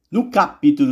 No capítulo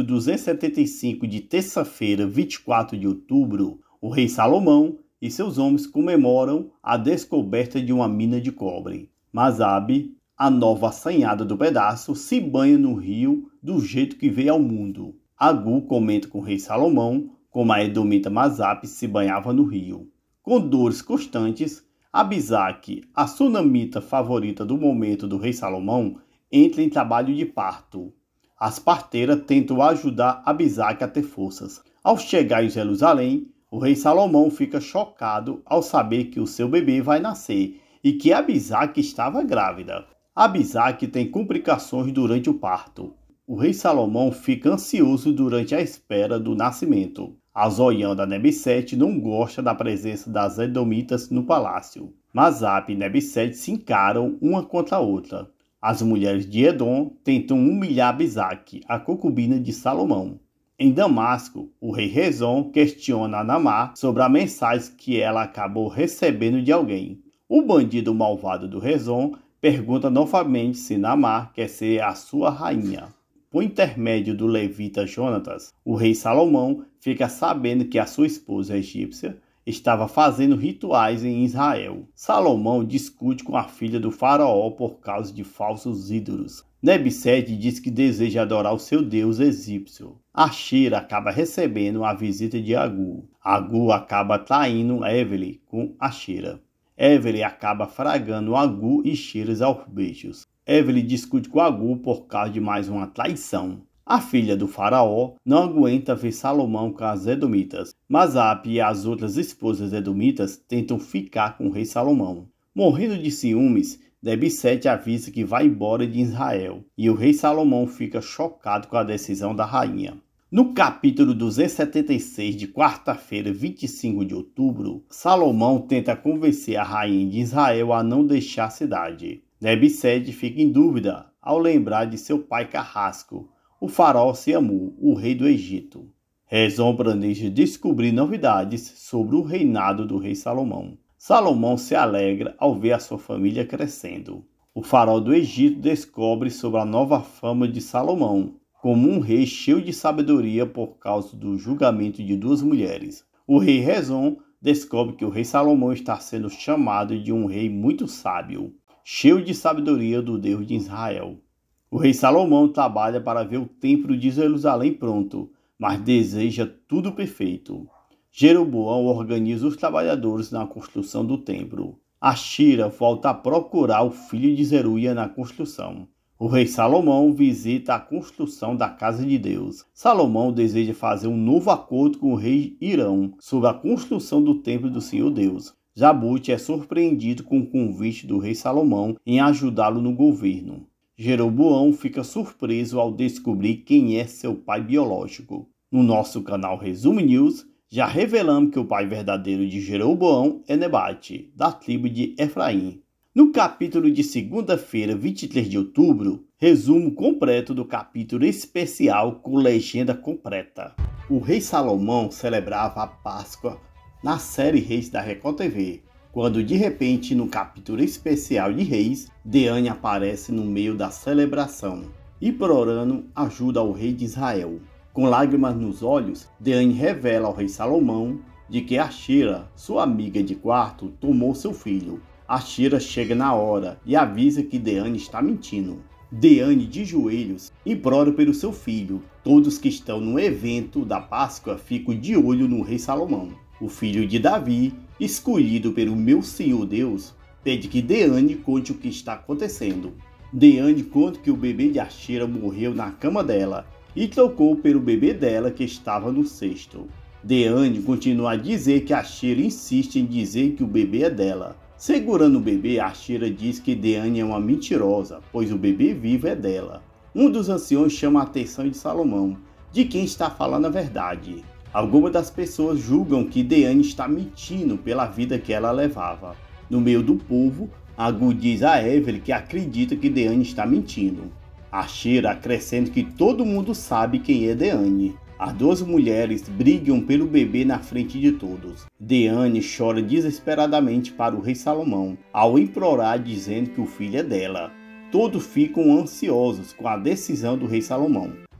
275 de terça-feira, 24 de outubro, o rei Salomão e seus homens comemoram a descoberta de uma mina de cobre. Masabe, a nova assanhada do pedaço, se banha no rio do jeito que veio ao mundo. Agu comenta com o rei Salomão como a edomita Masabe se banhava no rio. Com dores constantes, Abisaque, a sunamita favorita do momento do rei Salomão, entra em trabalho de parto. As parteiras tentam ajudar Abisaque a ter forças. Ao chegar em Jerusalém, o rei Salomão fica chocado ao saber que o seu bebê vai nascer e que Abisaque estava grávida. Abisaque tem complicações durante o parto. O rei Salomão fica ansioso durante a espera do nascimento. A zoianda Nebsete não gosta da presença das edomitas no palácio. Masabe e Nebsete se encaram uma contra a outra. As mulheres de Edom tentam humilhar Abisaque, a concubina de Salomão. Em Damasco, o rei Rezon questiona Naamá sobre a mensagem que ela acabou recebendo de alguém. O bandido malvado do Rezon pergunta novamente se Naamá quer ser a sua rainha. Por intermédio do levita Jonatas, o rei Salomão fica sabendo que a sua esposa egípcia estava fazendo rituais em Israel. Salomão discute com a filha do faraó por causa de falsos ídolos. Nebsete diz que deseja adorar o seu deus egípcio. Ashira acaba recebendo a visita de Agu. Agu acaba traindo Évele com Ashira. Évele acaba fragando Agu e Shiras aos beijos. Évele discute com Agu por causa de mais uma traição. A filha do faraó não aguenta ver Salomão com as edomitas. Masabe e as outras esposas edomitas tentam ficar com o rei Salomão. Morrendo de ciúmes, Nebsete avisa que vai embora de Israel, e o rei Salomão fica chocado com a decisão da rainha. No capítulo 276 de quarta-feira, 25 de outubro, Salomão tenta convencer a rainha de Israel a não deixar a cidade. Nebsete fica em dúvida ao lembrar de seu pai carrasco, o faraó Seamu, o rei do Egito. Rezon planeja descobrir novidades sobre o reinado do rei Salomão. Salomão se alegra ao ver a sua família crescendo. O faraó do Egito descobre sobre a nova fama de Salomão, como um rei cheio de sabedoria por causa do julgamento de duas mulheres. O rei Rezon descobre que o rei Salomão está sendo chamado de um rei muito sábio, cheio de sabedoria do Deus de Israel. O rei Salomão trabalha para ver o templo de Jerusalém pronto, mas deseja tudo perfeito. Jeroboão organiza os trabalhadores na construção do templo. Ashira volta a procurar o filho de Zeruia na construção. O rei Salomão visita a construção da casa de Deus. Salomão deseja fazer um novo acordo com o rei Irão sobre a construção do templo do Senhor Deus. Jabute é surpreendido com o convite do rei Salomão em ajudá-lo no governo. Jeroboão fica surpreso ao descobrir quem é seu pai biológico. No nosso canal Resumo News, já revelamos que o pai verdadeiro de Jeroboão é Nebate, da tribo de Efraim. No capítulo de segunda-feira, 23 de outubro, resumo completo do capítulo especial com legenda completa. O rei Salomão celebrava a Páscoa na série Reis da Record TV, quando de repente, no capítulo especial de Reis, Deane aparece no meio da celebração, implorando ajuda ao rei de Israel. Com lágrimas nos olhos, Deane revela ao rei Salomão de que Ashira, sua amiga de quarto, tomou seu filho. Ashira chega na hora e avisa que Deane está mentindo. Deane, de joelhos, implora pelo seu filho. Todos que estão no evento da Páscoa ficam de olho no rei Salomão. O filho de Davi, escolhido pelo meu Senhor Deus, pede que Deane conte o que está acontecendo. Deane conta que o bebê de Ashira morreu na cama dela e trocou pelo bebê dela que estava no cesto. Deane continua a dizer que Ashira insiste em dizer que o bebê é dela. Segurando o bebê, Ashira diz que Deane é uma mentirosa, pois o bebê vivo é dela. Um dos anciões chama a atenção de Salomão, de quem está falando a verdade. Algumas das pessoas julgam que Deane está mentindo pela vida que ela levava. No meio do povo, Agu diz a Évele que acredita que Deane está mentindo. Ashira acrescenta que todo mundo sabe quem é Deane. As duas mulheres brigam pelo bebê na frente de todos. Deane chora desesperadamente para o rei Salomão, ao implorar dizendo que o filho é dela. Todos ficam ansiosos com a decisão do rei Salomão.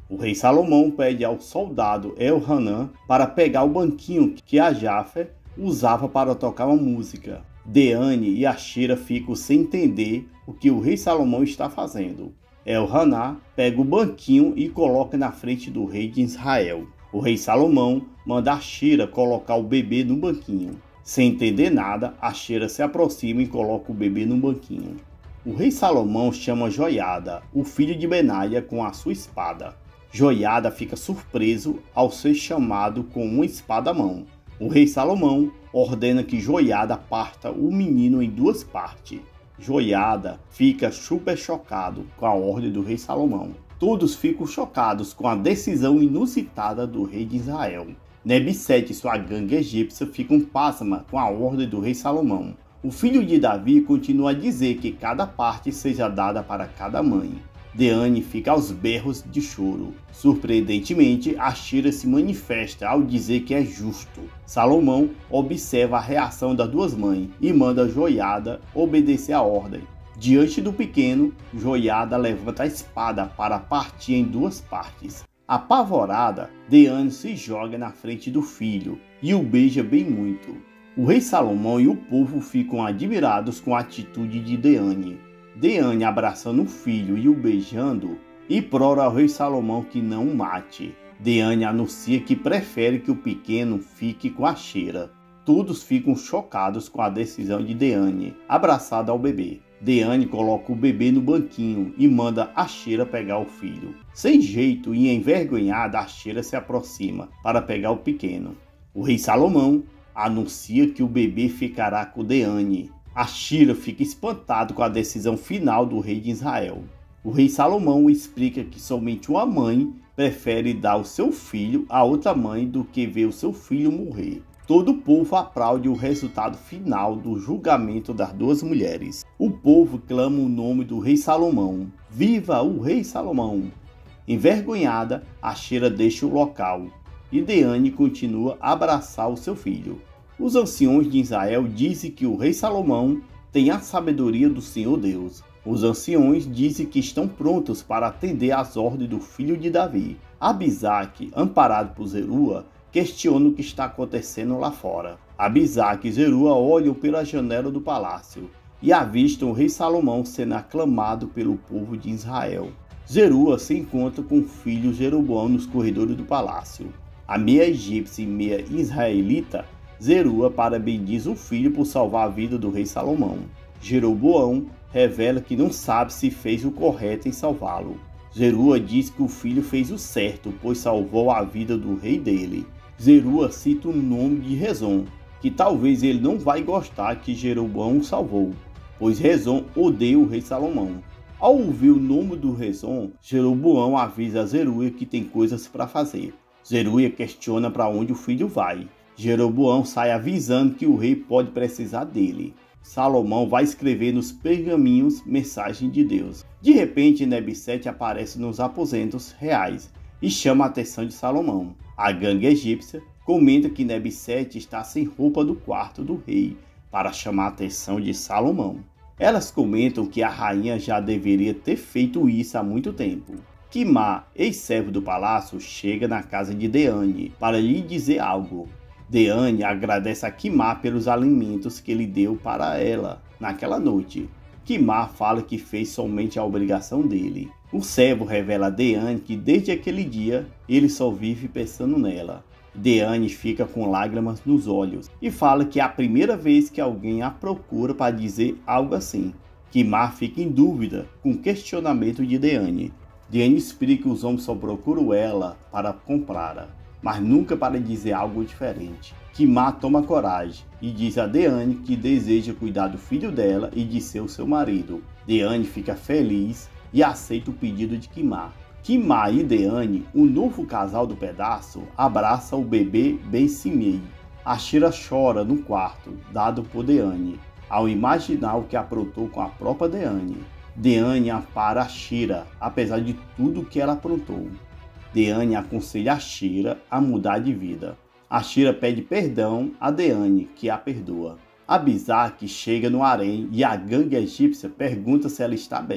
O rei Salomão pede ao soldado Elhanan para pegar o banquinho que a Jafer usava para tocar uma música. Deane e Ashera ficam sem entender o que o rei Salomão está fazendo. Elhanan pega o banquinho e coloca na frente do rei de Israel. O rei Salomão manda Ashera colocar o bebê no banquinho. Sem entender nada, Ashera se aproxima e coloca o bebê no banquinho. O rei Salomão chama Joiada, o filho de Benaia, com a sua espada. Joiada fica surpreso ao ser chamado com uma espada à mão. O rei Salomão ordena que Joiada parta o menino em duas partes. Joiada fica super chocado com a ordem do rei Salomão. Todos ficam chocados com a decisão inusitada do rei de Israel. Nebsete e sua gangue egípcia ficam pasmas com a ordem do rei Salomão. O filho de Davi continua a dizer que cada parte seja dada para cada mãe. Deane fica aos berros de choro. Surpreendentemente, Ashera se manifesta ao dizer que é justo. Salomão observa a reação das duas mães e manda Joiada obedecer a ordem. Diante do pequeno, Joiada levanta a espada para partir em duas partes. Apavorada, Deane se joga na frente do filho e o beija bem muito. O rei Salomão e o povo ficam admirados com a atitude de Deane. Deane abraçando o filho e o beijando, implora ao rei Salomão que não o mate. Deane anuncia que prefere que o pequeno fique com Ashera. Todos ficam chocados com a decisão de Deane, abraçada ao bebê. Deane coloca o bebê no banquinho e manda Ashera pegar o filho. Sem jeito e envergonhada, Ashera se aproxima para pegar o pequeno. O rei Salomão anuncia que o bebê ficará com Deane. Ashera fica espantado com a decisão final do rei de Israel. O rei Salomão explica que somente uma mãe prefere dar o seu filho a outra mãe do que ver o seu filho morrer. Todo o povo aplaude o resultado final do julgamento das duas mulheres. O povo clama o nome do rei Salomão. Viva o rei Salomão! Envergonhada, Ashera deixa o local e Deane continua a abraçar o seu filho. Os anciões de Israel dizem que o rei Salomão tem a sabedoria do Senhor Deus. Os anciões dizem que estão prontos para atender às ordens do filho de Davi. Abisaque, amparado por Zerua, questiona o que está acontecendo lá fora. Abisaque e Zerua olham pela janela do palácio e avistam o rei Salomão sendo aclamado pelo povo de Israel. Zerua se encontra com o filho Jeroboão nos corredores do palácio. A meia egípcia e meia israelita, Zerua parabendiza o filho por salvar a vida do rei Salomão. Jeroboão revela que não sabe se fez o correto em salvá-lo. Zerua diz que o filho fez o certo, pois salvou a vida do rei dele. Zerua cita o nome de Rezon, que talvez ele não vai gostar que Jeroboão o salvou, pois Rezon odeia o rei Salomão. Ao ouvir o nome do Rezon, Jeroboão avisa a Zerua que tem coisas para fazer. Zerua questiona para onde o filho vai. Jeroboão sai avisando que o rei pode precisar dele. Salomão vai escrever nos pergaminhos mensagem de Deus. De repente, Nebsete aparece nos aposentos reais e chama a atenção de Salomão. A gangue egípcia comenta que Nebsete está sem roupa do quarto do rei para chamar a atenção de Salomão. Elas comentam que a rainha já deveria ter feito isso há muito tempo. Quimá, ex-servo do palácio, chega na casa de Deane para lhe dizer algo. Deane agradece a Quimá pelos alimentos que ele deu para ela naquela noite. Quimá fala que fez somente a obrigação dele. O servo revela a Deane que desde aquele dia ele só vive pensando nela. Deane fica com lágrimas nos olhos e fala que é a primeira vez que alguém a procura para dizer algo assim. Quimá fica em dúvida com o questionamento de Deane. Deane explica que os homens só procuram ela para comprá-la, mas nunca para dizer algo diferente. Quimá toma coragem e diz a Deane que deseja cuidar do filho dela e de ser o seu marido. Deane fica feliz e aceita o pedido de Quimá. Quimá e Deane, o novo casal do pedaço, abraça o bebê Ben-Simei. Ashera chora no quarto, dado por Deane, ao imaginar o que aprontou com a própria Deane. Deane ampara Ashera, apesar de tudo que ela aprontou. Deane aconselha Ashera a mudar de vida. Ashera pede perdão a Deane, que a perdoa. Abisaque chega no harém e a gangue egípcia pergunta se ela está bem.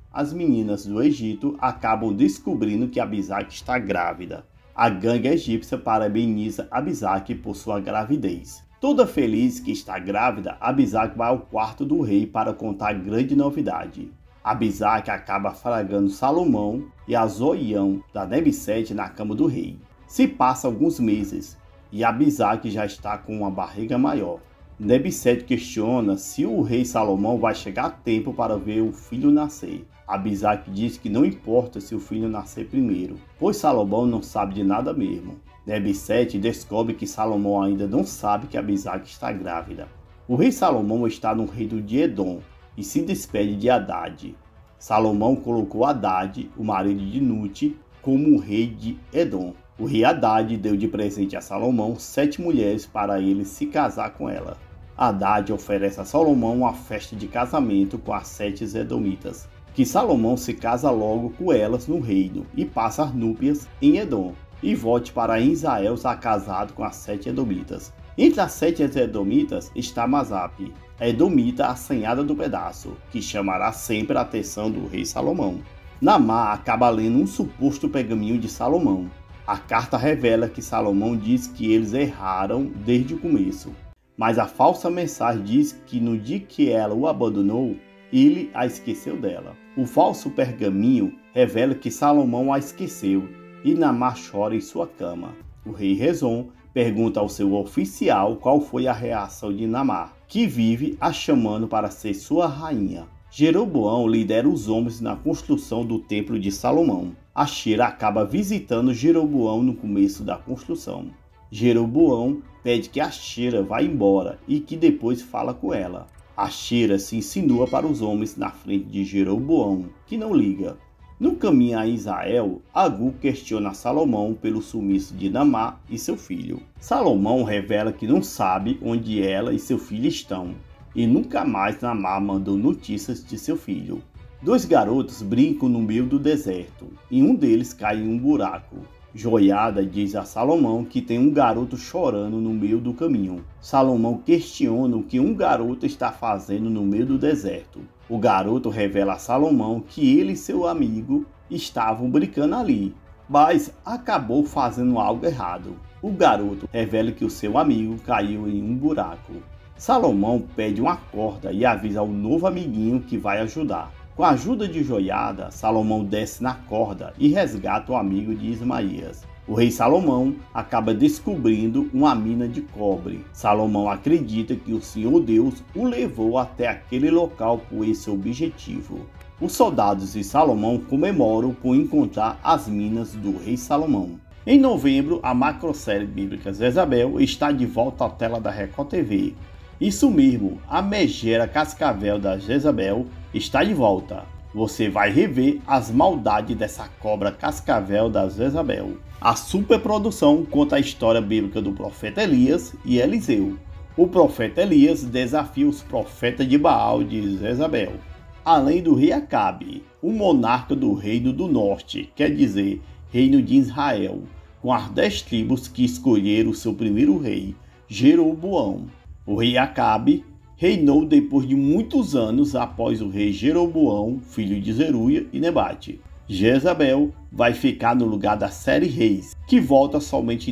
as meninas do Egito acabam descobrindo que Abizag está grávida. A gangue egípcia parabeniza Abizag por sua gravidez. Toda feliz que está grávida, Abizag vai ao quarto do rei para contar a grande novidade. Abizag acaba flagrando Salomão e a zoião da Nebsete na cama do rei. Se passa alguns meses e Abizag já está com uma barriga maior. Nebsete questiona se o rei Salomão vai chegar a tempo para ver o filho nascer. Abizag diz que não importa se o filho nascer primeiro, pois Salomão não sabe de nada mesmo. Nebsete descobre que Salomão ainda não sabe que Abizag está grávida. O rei Salomão está no reino de Edom e se despede de Haddad. Salomão colocou Haddad, o marido de Nute, como o rei de Edom. O rei Haddad deu de presente a Salomão 7 mulheres para ele se casar com ela. Haddad oferece a Salomão uma festa de casamento com as 7 edomitas, que Salomão se casa logo com elas no reino e passa as núpcias em Edom, e volte para Israel já casado com as 7 edomitas. Entre as 7 edomitas está Mazap, a edomita assanhada do pedaço, que chamará sempre a atenção do rei Salomão. Naamá acaba lendo um suposto pergaminho de Salomão. A carta revela que Salomão diz que eles erraram desde o começo, mas a falsa mensagem diz que no dia que ela o abandonou, ele a esqueceu dela. O falso pergaminho revela que Salomão a esqueceu e Naamá chora em sua cama. O rei Rezon pergunta ao seu oficial qual foi a reação de Naamá, que vive a chamando para ser sua rainha. Jeroboão lidera os homens na construção do templo de Salomão. Ashera acaba visitando Jeroboão no começo da construção. Jeroboão pede que Ashera vá embora e que depois fala com ela. Ashera se insinua para os homens na frente de Jeroboão, que não liga. No caminho a Israel, Agu questiona Salomão pelo sumiço de Naamá e seu filho. Salomão revela que não sabe onde ela e seu filho estão, e nunca mais Naamá mandou notícias de seu filho. 2 garotos brincam no meio do deserto, e um deles cai em um buraco. Joiada diz a Salomão que tem um garoto chorando no meio do caminho. Salomão questiona o que um garoto está fazendo no meio do deserto. O garoto revela a Salomão que ele e seu amigo estavam brincando ali, mas acabou fazendo algo errado. O garoto revela que o seu amigo caiu em um buraco. Salomão pede uma corda e avisa ao novo amiguinho que vai ajudar. Com a ajuda de Joiada, Salomão desce na corda e resgata o amigo de Ismaías. O rei Salomão acaba descobrindo uma mina de cobre. Salomão acredita que o Senhor Deus o levou até aquele local com esse objetivo. Os soldados de Salomão comemoram por encontrar as minas do rei Salomão. Em novembro, a macrosérie bíblica Jezabel está de volta à tela da Record TV. Isso mesmo, a megera cascavel da Jezabel está de volta. Você vai rever as maldades dessa cobra cascavel da Jezabel. A superprodução conta a história bíblica do profeta Elias e Eliseu. O profeta Elias desafia os profetas de Baal de Jezabel. Além do rei Acabe, o monarca do reino do norte, quer dizer, reino de Israel, com as 10 tribos que escolheram seu primeiro rei, Jeroboão. O rei Acabe reinou depois de muitos anos após o rei Jeroboão, filho de Zeruia e Nebate. Jezabel vai ficar no lugar da série Reis, que volta somente em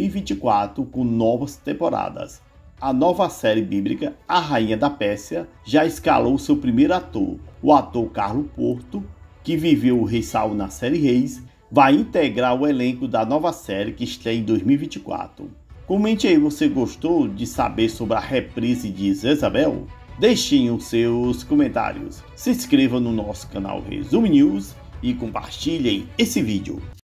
2024 com novas temporadas. A nova série bíblica, A Rainha da Pérsia, já escalou seu primeiro ator. O ator Carlo Porto, que viveu o rei Saul na série Reis, vai integrar o elenco da nova série que estreia em 2024. Comente aí, você gostou de saber sobre a reprise de Jezabel? Deixem os seus comentários. Se inscreva no nosso canal Resumo News e compartilhem esse vídeo.